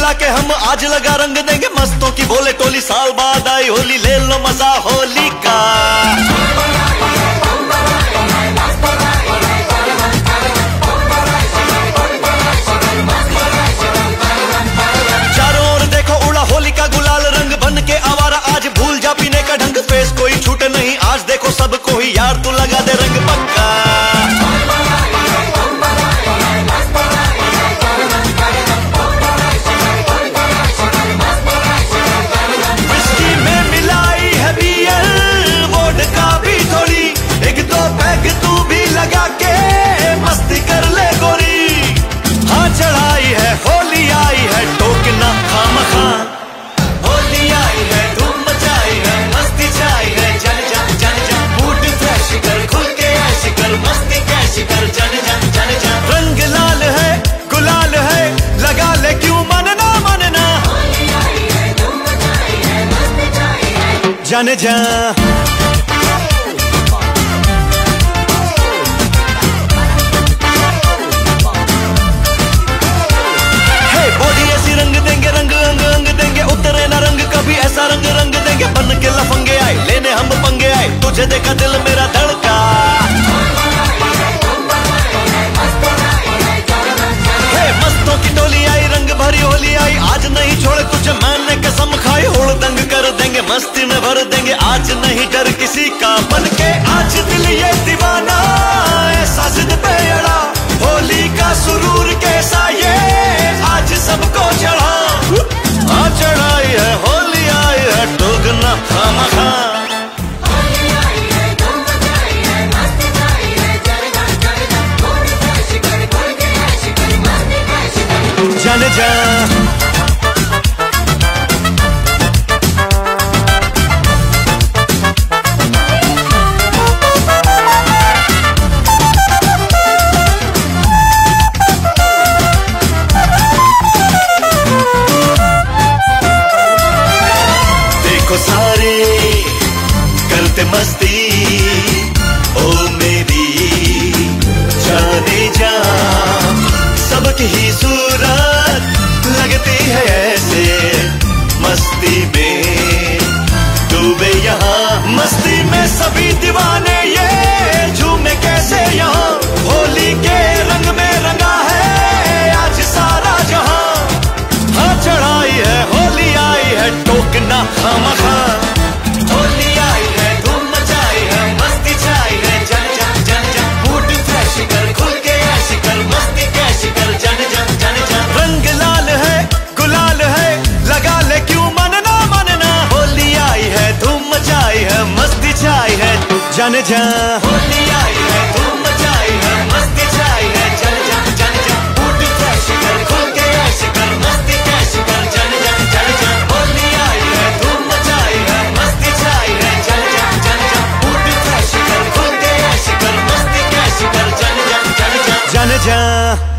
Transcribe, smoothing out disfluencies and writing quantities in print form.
मिला के हम आज लगा रंग देंगे मस्तों की बोले टोली। साल बाद आई होली, ले लो मजा होली का। चारों ओर देखो उड़ा होली का गुलाल, रंग बन के आवारा आज भूल जा पीने का ढंग। फेस कोई छूटे नहीं आज, देखो सबको ही यार तू लगा दे रंग पक्का। विस्की में मिलाई है बियर, वोडका भी थोड़ी, एक दो पैग तू भी लगा के मस्ती कर ले गोरी। हाँ चढ़ाई है होली आई है, टोकना खामखा। होली आई है धूम मचाई है, मस्ती छाई है, जन जन जन जन। मूड फ्रेश कर, खुल के ऐश कर, मस्ती कैश कर, जन जन जन जन। रंग लाल है गुलाल है, लगा ले क्यों मनना मनना। होली आई है धूम मचाई है, मस्ती छाई है, जन जन। रंग देंगे रंग अंग अंग देंगे, उतरे ना रंग कभी ऐसा रंग रंग देंगे। बन के लफंगे आए लेने हम पंगे आए, तुझे देखा दिल मेरा धड़का। हे मस्तों की टोली आई, रंग भरी होली आई, आज नहीं छोड़े तुझे मैंने कसम खाई। होड़ दंग कर देंगे मस्ती में भर देंगे, आज नहीं डर किसी का। बन के आज दिल ये दीवाना ऐसा जिद पे अड़ा, होली का सुरूर कैसा ये आज सबको चढ़ा। हाँ चढ़ाई है होली आई है, टोकना खामखा। होली आई है धूम मचाई है, मस्ती छाई है, जन जन जन जन। मूड फ्रेश कर, खुल के ऐश कर, मस्ती कैश कर, जन जन। सारे करते मस्ती, ओ मेरी जाने जा। सबकी ही सूरत लगती है ऐसे, मस्ती में डूबे यहाँ। मस्ती में सभी दीवाने ये झूमे कैसे यहाँ, होली के रंग में रंगा है आज सारा जहां। हाँ चढ़ाई है होली आई है, टोकना खामखा। होली आई है धूम मचाई है, मस्ती छाई है, जन जन जन जन। मूड फ्रेश कर, खुल के ऐश कर, मस्ती कैश कर, जन जन जन जन। रंग लाल है गुलाल है, लगा ले क्यों मनना मनना। होली आई है धूम मचाई है, मस्ती छाई है, जन जन। होली आई है धूम मचाई है, मस्ती छाई है, जन जन जन जन। मूड फ्रेश कर, खुल के ऐश कर, मस्ती कैश कर, जन जन जन जन। होली आई है धूम मचाई है, मस्ती छाई है, जन जन जन जन। मूड फ्रेश कर, खुल के ऐश कर, मस्ती कैश कर, जन जन जन जन, जन जन।